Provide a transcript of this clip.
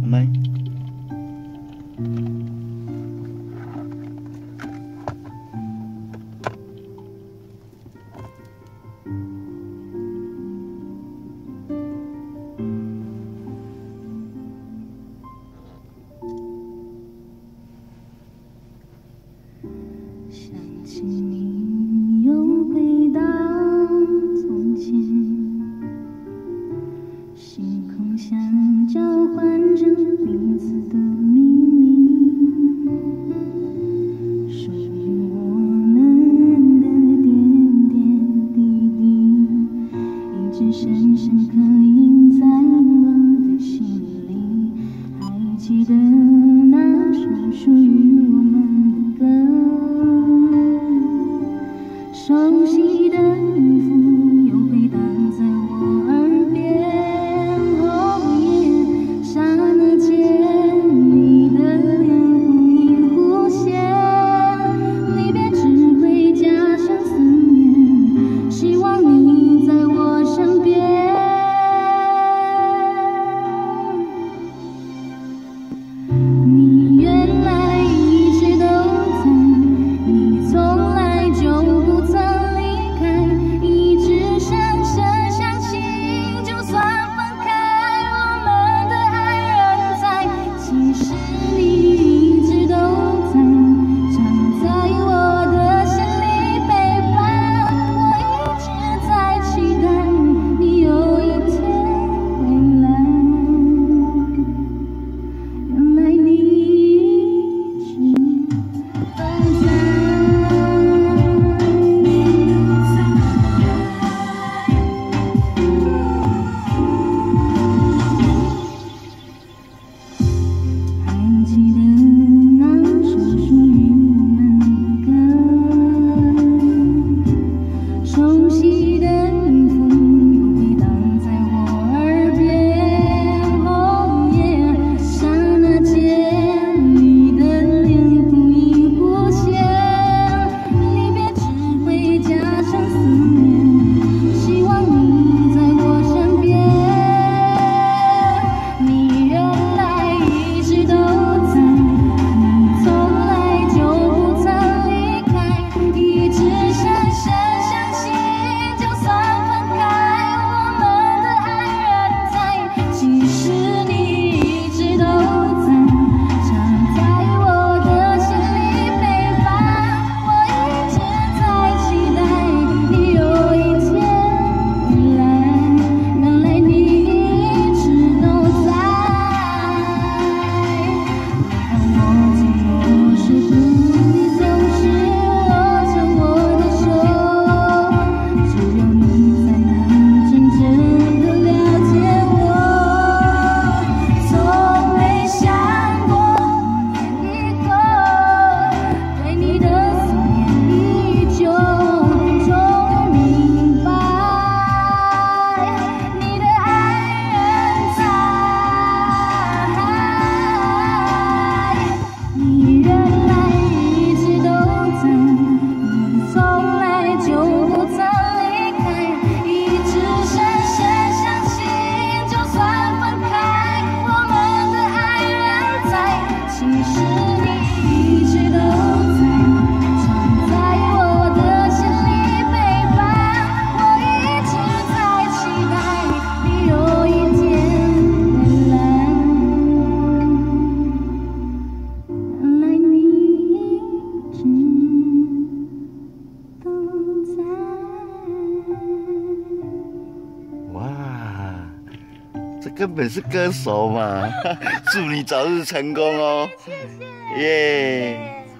们。 想起你又回到从前，星空下交换着彼此的秘密，属于我们的点点滴滴，一直深深刻印在我的心里。还记得那首属于我们的歌。熟悉的音符又回荡在我耳边，哦耶！刹那间，你的脸忽隐忽现，离别只会加深思念，希望你在我身边。你原来一直都在，你从来就不曾离开，一直深深相信，就算分开，我们的爱仍在。其实你一直都在，常在我的心里陪伴。我一直在期待你有一天回来。原来你一直都在。还记得那首属于我们的歌，熟悉的音符又回荡在我耳边，哦耶！刹那间，你的脸忽隐忽现，离别只会加深思念，希望你在我身边。你原来一直都在，你从来就不曾离开，一直深深相信，就算分开，我们的爱仍在。其实你一直都在，常在我的心里陪伴。我一直在期待你有一天回来，原来你一直都在。让我寂寞时的你总是握着我的手，只有你才能真正的了解我。从没想过以后对你的思念依旧，终于明白你的爱仍在。你原来一直都在，你从来就不曾离开，一直深深相信，就算分开，我们的爱仍在。其实你一直都在，常在我的心里陪伴。我一直在期待你有一天回来。原来你一直都在。 哇，这根本是歌手嘛！祝你早日成功哦！ 谢谢。 耶！